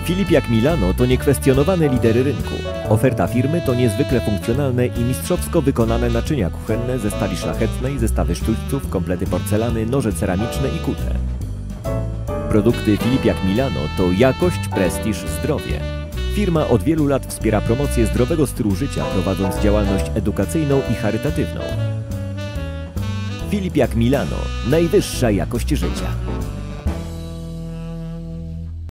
Filip jak Milano to niekwestionowane lidery rynku. Oferta firmy to niezwykle funkcjonalne i mistrzowsko wykonane naczynia kuchenne ze stali szlachetnej, zestawy sztućców, komplety porcelany, noże ceramiczne i kute. Produkty Filip jak Milano to jakość, prestiż, zdrowie. Firma od wielu lat wspiera promocję zdrowego stylu życia, prowadząc działalność edukacyjną i charytatywną. Filip jak Milano – najwyższa jakość życia.